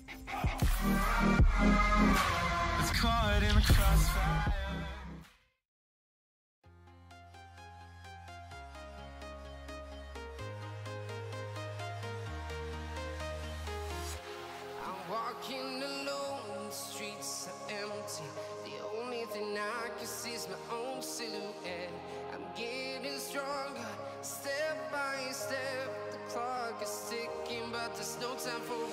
It's caught in the crossfire. I'm walking alone, the streets are empty. The only thing I can see is my own silhouette. I'm getting stronger, step by step. The clock is ticking, but there's no time for